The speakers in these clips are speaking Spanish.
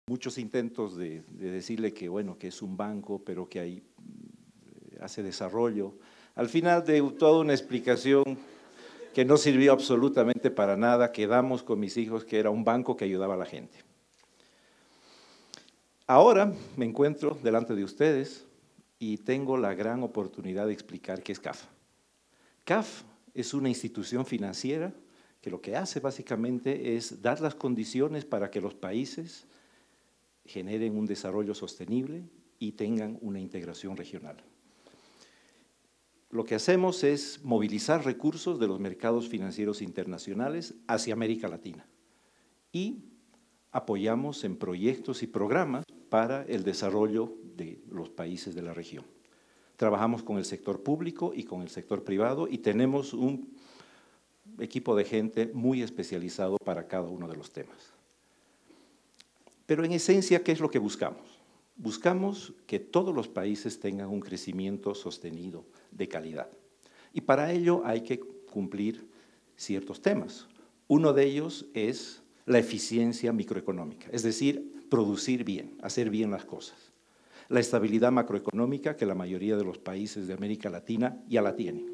muchos intentos de decirle que, bueno, que es un banco, pero que ahí hace desarrollo. Al final de toda una explicación que no sirvió absolutamente para nada, quedamos con mis hijos que era un banco que ayudaba a la gente. Ahora me encuentro delante de ustedes y tengo la gran oportunidad de explicar qué es CAF. CAF es una institución financiera que lo que hace básicamente es dar las condiciones para que los países generen un desarrollo sostenible y tengan una integración regional. Lo que hacemos es movilizar recursos de los mercados financieros internacionales hacia América Latina y apoyamos en proyectos y programas para el desarrollo de los países de la región. Trabajamos con el sector público y con el sector privado y tenemos un equipo de gente muy especializado para cada uno de los temas. Pero en esencia, ¿qué es lo que buscamos? Buscamos que todos los países tengan un crecimiento sostenido de calidad. Y para ello hay que cumplir ciertos temas. Uno de ellos es la eficiencia microeconómica, es decir, producir bien, hacer bien las cosas. La estabilidad macroeconómica, que la mayoría de los países de América Latina ya la tienen.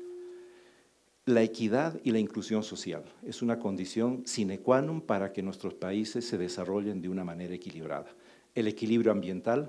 La equidad y la inclusión social es una condición sine qua non para que nuestros países se desarrollen de una manera equilibrada. El equilibrio ambiental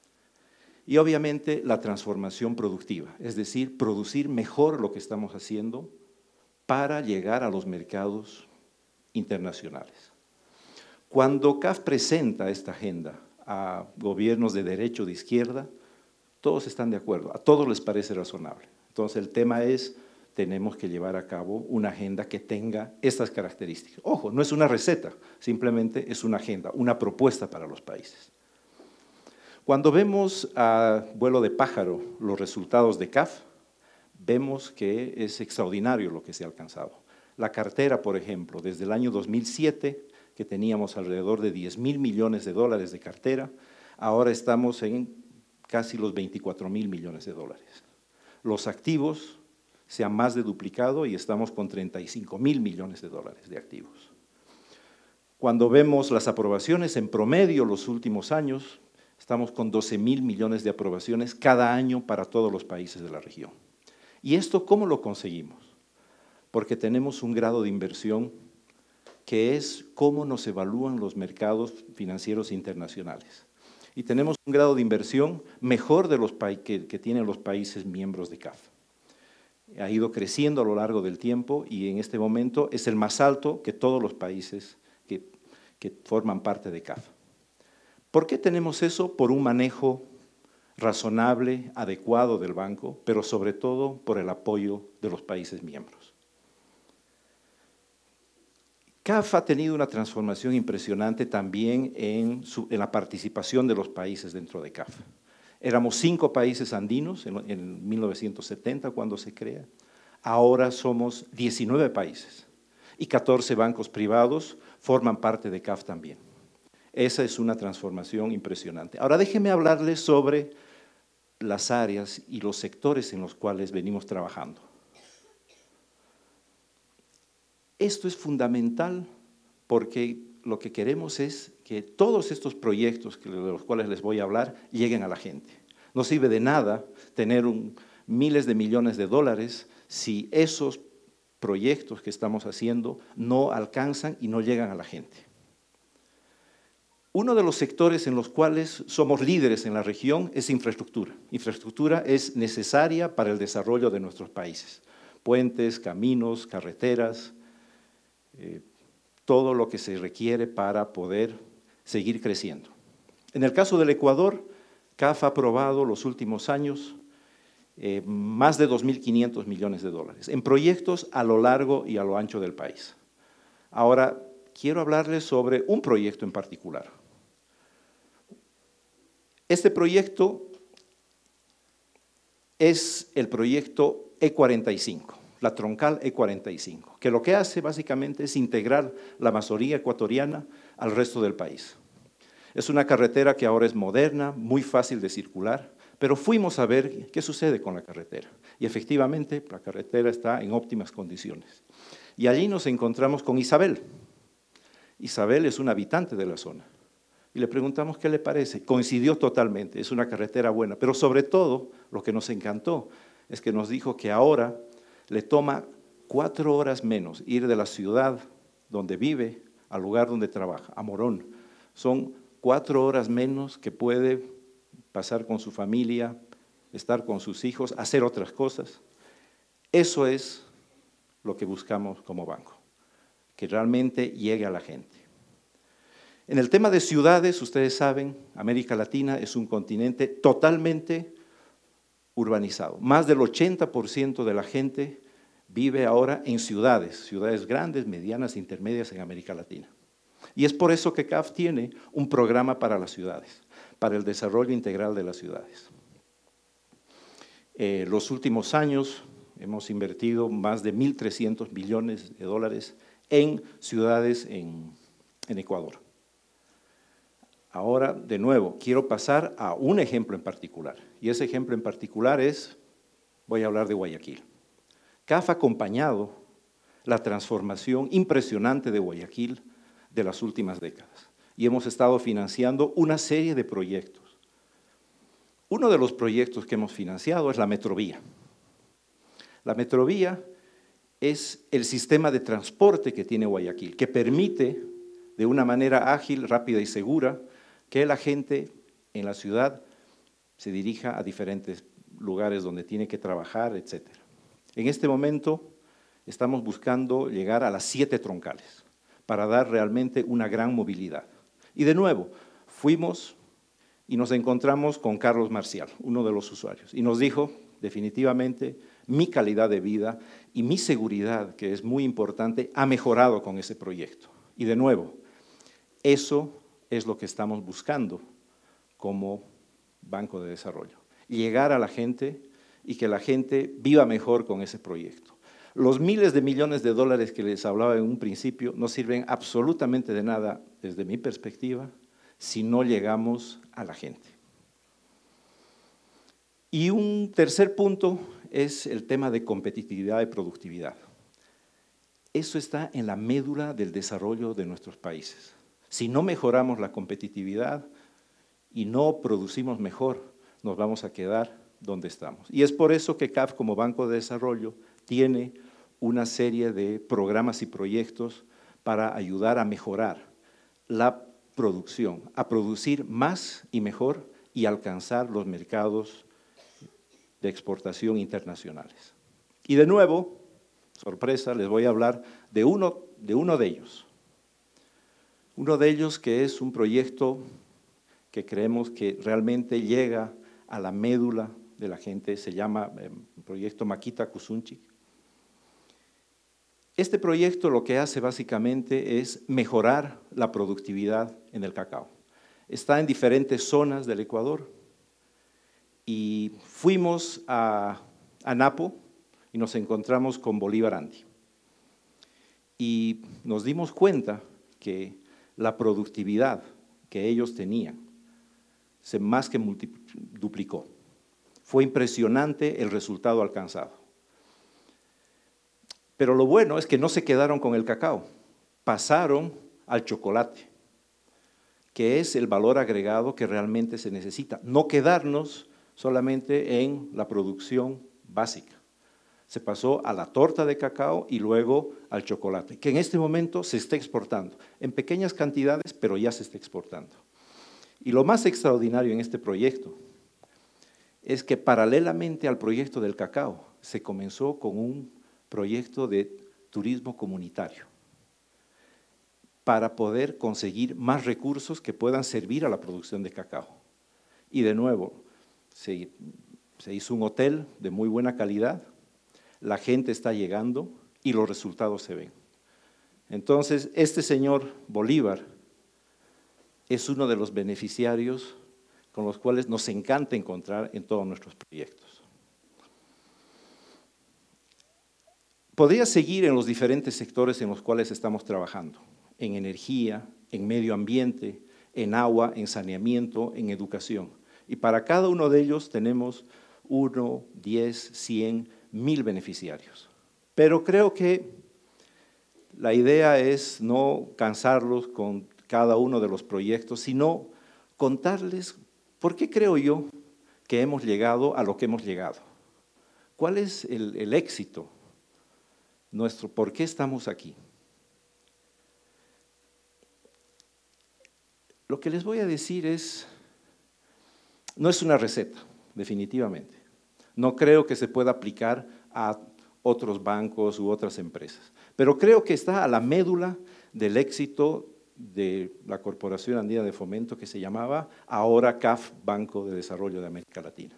y obviamente la transformación productiva, es decir, producir mejor lo que estamos haciendo para llegar a los mercados internacionales. Cuando CAF presenta esta agenda a gobiernos de derecha o de izquierda, todos están de acuerdo, a todos les parece razonable. Entonces el tema es, tenemos que llevar a cabo una agenda que tenga estas características. Ojo, no es una receta, simplemente es una agenda, una propuesta para los países. Cuando vemos a vuelo de pájaro los resultados de CAF, vemos que es extraordinario lo que se ha alcanzado. La cartera, por ejemplo, desde el año 2007, que teníamos alrededor de 10.000 millones de dólares de cartera, ahora estamos en casi los 24.000 millones de dólares. Los activos se han más de duplicado y estamos con 35.000 millones de dólares de activos. Cuando vemos las aprobaciones en promedio los últimos años, estamos con 12.000 millones de aprobaciones cada año para todos los países de la región. ¿Y esto cómo lo conseguimos? Porque tenemos un grado de inversión que es cómo nos evalúan los mercados financieros internacionales. Y tenemos un grado de inversión mejor de los que tienen los países miembros de CAF. Ha ido creciendo a lo largo del tiempo y en este momento es el más alto que todos los países que forman parte de CAF. ¿Por qué tenemos eso? Por un manejo razonable, adecuado del banco, pero sobre todo por el apoyo de los países miembros. CAF ha tenido una transformación impresionante también en la participación de los países dentro de CAF. Éramos 5 países andinos en 1970 cuando se crea, ahora somos 19 países y 14 bancos privados forman parte de CAF también. Esa es una transformación impresionante. Ahora déjenme hablarles sobre las áreas y los sectores en los cuales venimos trabajando. Esto es fundamental porque lo que queremos es que todos estos proyectos de los cuales les voy a hablar lleguen a la gente. No sirve de nada tener miles de millones de dólares si esos proyectos que estamos haciendo no alcanzan y no llegan a la gente. Uno de los sectores en los cuales somos líderes en la región es infraestructura. Infraestructura es necesaria para el desarrollo de nuestros países. Puentes, caminos, carreteras, todo lo que se requiere para poder seguir creciendo. En el caso del Ecuador, CAF ha aprobado los últimos años más de 2.500 millones de dólares en proyectos a lo largo y a lo ancho del país. Ahora, quiero hablarles sobre un proyecto en particular. Este proyecto es el proyecto E45, la troncal E45, que lo que hace básicamente es integrar la Amazonía ecuatoriana al resto del país. Es una carretera que ahora es moderna, muy fácil de circular, pero fuimos a ver qué sucede con la carretera. Y efectivamente, la carretera está en óptimas condiciones. Y allí nos encontramos con Isabel. Isabel es una habitante de la zona. Y le preguntamos qué le parece. Coincidió totalmente, es una carretera buena. Pero sobre todo, lo que nos encantó es que nos dijo que ahora le toma 4 horas menos ir de la ciudad donde vive al lugar donde trabaja, a Morón. Son 4 horas menos que puede pasar con su familia, estar con sus hijos, hacer otras cosas. Eso es lo que buscamos como banco, que realmente llegue a la gente. En el tema de ciudades, ustedes saben, América Latina es un continente totalmente urbanizado. Más del 80% de la gente vive ahora en ciudades grandes, medianas, intermedias en América Latina. Y es por eso que CAF tiene un programa para las ciudades, para el desarrollo integral de las ciudades. Los últimos años hemos invertido más de 1.300 millones de dólares en ciudades en Ecuador. Ahora, de nuevo, quiero pasar a un ejemplo en particular. Y ese ejemplo en particular voy a hablar de Guayaquil. CAF ha acompañado la transformación impresionante de Guayaquil de las últimas décadas. Y hemos estado financiando una serie de proyectos. Uno de los proyectos que hemos financiado es la Metrovía. La Metrovía es el sistema de transporte que tiene Guayaquil, que permite de una manera ágil, rápida y segura que la gente en la ciudad se dirija a diferentes lugares donde tiene que trabajar, etc. En este momento estamos buscando llegar a las 7 troncales para dar realmente una gran movilidad. Y de nuevo, fuimos y nos encontramos con Carlos Marcial, uno de los usuarios, y nos dijo, definitivamente, mi calidad de vida y mi seguridad, que es muy importante, ha mejorado con ese proyecto. Y de nuevo, eso es lo que estamos buscando como Banco de Desarrollo, llegar a la gente y que la gente viva mejor con ese proyecto. Los miles de millones de dólares que les hablaba en un principio no sirven absolutamente de nada, desde mi perspectiva, si no llegamos a la gente. Y un tercer punto es el tema de competitividad y productividad. Eso está en la médula del desarrollo de nuestros países. Si no mejoramos la competitividad y no producimos mejor, nos vamos a quedar donde estamos. Y es por eso que CAF, como Banco de Desarrollo, tiene una serie de programas y proyectos para ayudar a mejorar la producción, a producir más y mejor y alcanzar los mercados de exportación internacionales. Y de nuevo, sorpresa, les voy a hablar de uno de ellos. Uno de ellos que es un proyecto que creemos que realmente llega a la médula de la gente, se llama Proyecto Maquita Cuzunchi. Este proyecto lo que hace básicamente es mejorar la productividad en el cacao. Está en diferentes zonas del Ecuador y fuimos a Napo y nos encontramos con Bolívar Andi. Y nos dimos cuenta que la productividad que ellos tenían se más que duplicó. Fue impresionante el resultado alcanzado. Pero lo bueno es que no se quedaron con el cacao, pasaron al chocolate, que es el valor agregado que realmente se necesita. No quedarnos solamente en la producción básica. Se pasó a la torta de cacao y luego al chocolate, que en este momento se está exportando, en pequeñas cantidades, pero ya se está exportando. Y lo más extraordinario en este proyecto es que paralelamente al proyecto del cacao, se comenzó con un proyecto de turismo comunitario para poder conseguir más recursos que puedan servir a la producción de cacao. Y de nuevo, se hizo un hotel de muy buena calidad, la gente está llegando y los resultados se ven. Entonces, este señor Bolívar es uno de los beneficiarios con los cuales nos encanta encontrar en todos nuestros proyectos. Podría seguir en los diferentes sectores en los cuales estamos trabajando, en energía, en medio ambiente, en agua, en saneamiento, en educación. Y para cada uno de ellos tenemos 1, 10, 100, 1000 beneficiarios. Pero creo que la idea es no cansarlos con cada uno de los proyectos, sino contarles por qué creo yo que hemos llegado a lo que hemos llegado. ¿Cuál es el éxito nuestro? ¿Por qué estamos aquí? Lo que les voy a decir no es una receta, definitivamente. No creo que se pueda aplicar a otros bancos u otras empresas, pero creo que está a la médula del éxito de la Corporación Andina de Fomento, que se llamaba ahora CAF, Banco de Desarrollo de América Latina.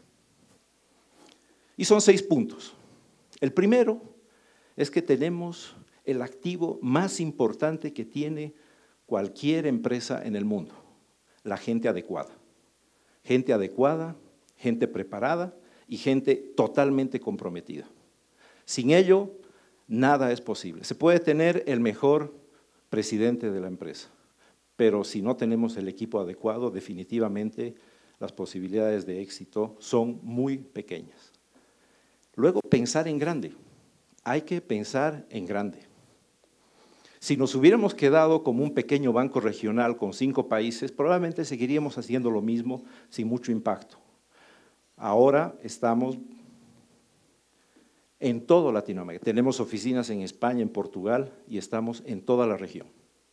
Y son 6 puntos. El primero es que tenemos el activo más importante que tiene cualquier empresa en el mundo: la gente adecuada. Gente adecuada, gente preparada y gente totalmente comprometida. Sin ello, nada es posible. Se puede tener el mejor presidente de la empresa, pero si no tenemos el equipo adecuado, definitivamente las posibilidades de éxito son muy pequeñas. Luego, pensar en grande. Hay que pensar en grande. Si nos hubiéramos quedado como un pequeño banco regional con 5 países, probablemente seguiríamos haciendo lo mismo sin mucho impacto. Ahora estamos en toda Latinoamérica. Tenemos oficinas en España, en Portugal, y estamos en toda la región.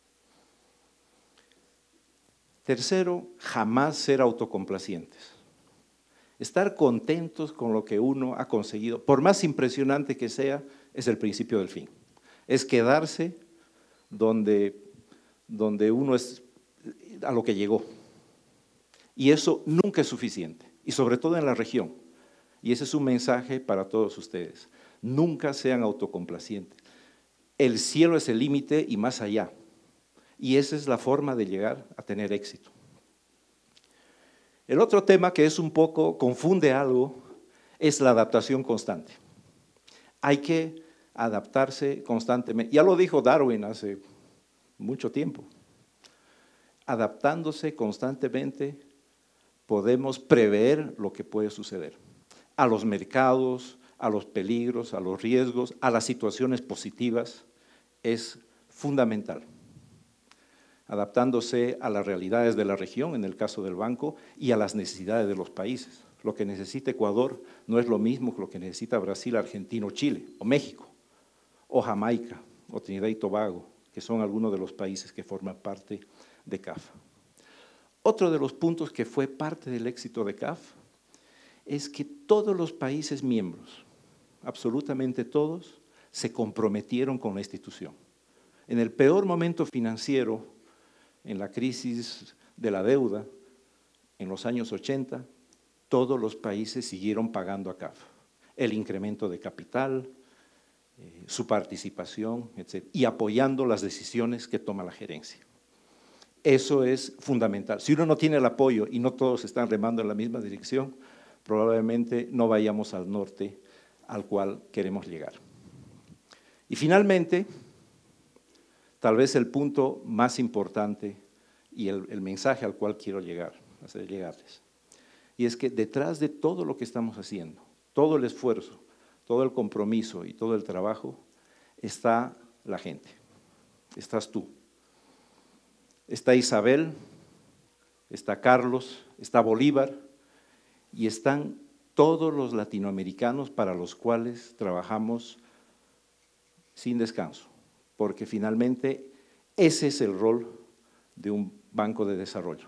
Tercero, jamás ser autocomplacientes. Estar contentos con lo que uno ha conseguido, por más impresionante que sea, es el principio del fin. Es quedarse donde uno es a lo que llegó. Y eso nunca es suficiente, y sobre todo en la región. Y ese es un mensaje para todos ustedes. Nunca sean autocomplacientes. El cielo es el límite y más allá. Y esa es la forma de llegar a tener éxito. El otro tema que es un poco, confunde algo, es la adaptación constante. Hay que adaptarse constantemente. Ya lo dijo Darwin hace mucho tiempo. Adaptándose constantemente podemos prever lo que puede suceder. A los mercados, a los peligros, a los riesgos, a las situaciones positivas, es fundamental. Adaptándose a las realidades de la región, en el caso del banco, y a las necesidades de los países. Lo que necesita Ecuador no es lo mismo que lo que necesita Brasil, Argentina, Chile, o México, o Jamaica, o Trinidad y Tobago, que son algunos de los países que forman parte de CAF. Otro de los puntos que fue parte del éxito de CAF es que todos los países miembros, absolutamente todos, se comprometieron con la institución. En el peor momento financiero, en la crisis de la deuda, en los años 80, todos los países siguieron pagando a CAF. El incremento de capital, su participación, etc. Y apoyando las decisiones que toma la gerencia. Eso es fundamental. Si uno no tiene el apoyo y no todos están remando en la misma dirección, probablemente no vayamos al norte al cual queremos llegar. Y finalmente, tal vez el punto más importante y el mensaje al cual quiero hacer llegarles. Y es que detrás de todo lo que estamos haciendo, todo el esfuerzo, todo el compromiso y todo el trabajo, está la gente, estás tú. Está Isabel, está Carlos, está Bolívar y están todos los latinoamericanos para los cuales trabajamos sin descanso, porque finalmente ese es el rol de un banco de desarrollo.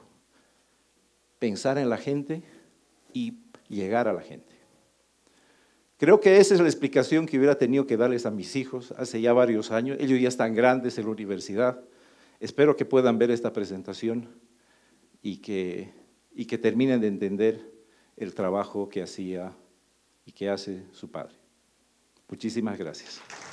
Pensar en la gente y llegar a la gente. Creo que esa es la explicación que hubiera tenido que darles a mis hijos hace ya varios años. Ellos ya están grandes en la universidad. Espero que puedan ver esta presentación y que terminen de entender el trabajo que hacía y que hace su padre. Muchísimas gracias.